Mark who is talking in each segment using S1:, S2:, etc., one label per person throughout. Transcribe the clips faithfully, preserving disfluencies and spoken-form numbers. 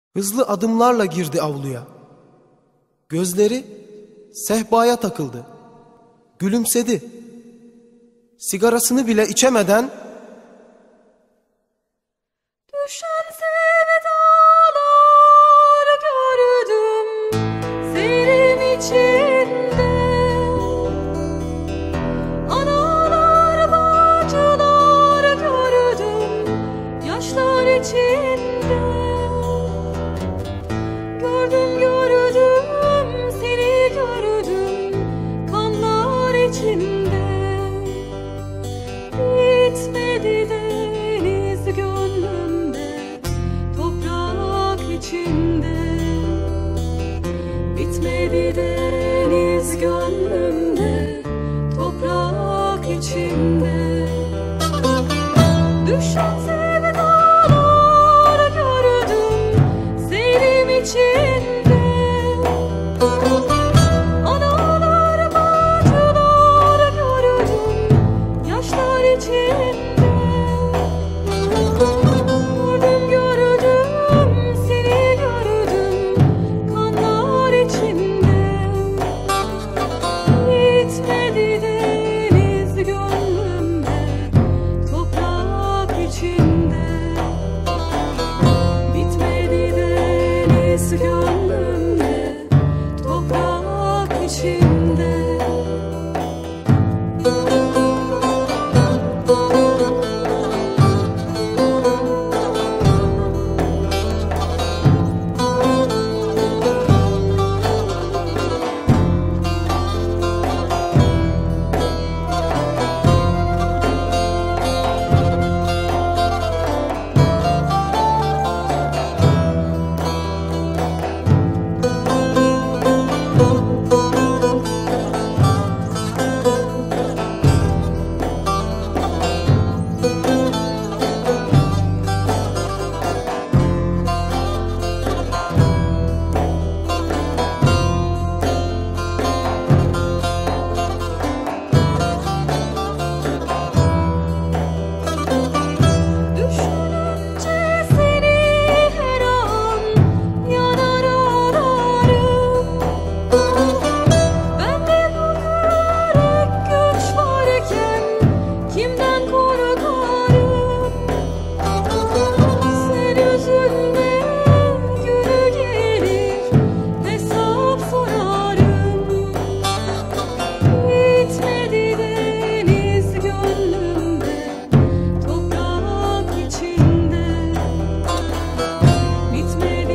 S1: Hızlı adımlarla girdi avluya. Gözleri sehpaya takıldı. Gülümsedi. Sigarasını bile içemeden
S2: düşen sevdalar gördüm senin içinde. Analar bacılar gördüm yaşlar içinde. Gördüm gördüm seni gördüm kanlar içinde. Bitmedi deniz gönlümde toprak içinde. Bitmedi deniz gönlümde toprak içinde. Düşen sevdalar gördüm senin içinde. Analar bacılar gördüm yaşlar içinde. Gördüm gördüm seni gördüm kanlar içinde. Bitmedi deniz gönlümde toprak içinde. Bitmedi deniz gönlümde toprak içinde.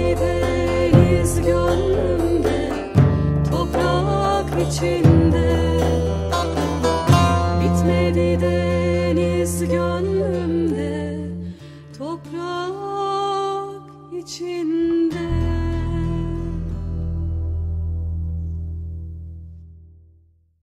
S2: Gönlümde toprak içinde.